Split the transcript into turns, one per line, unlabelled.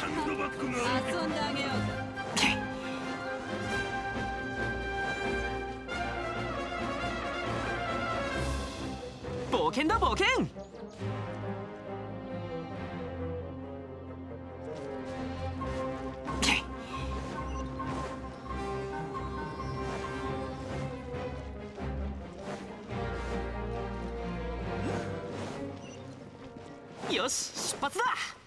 サンドバッグが
遊んであげようか。
冒険だ冒険。よし出発だ。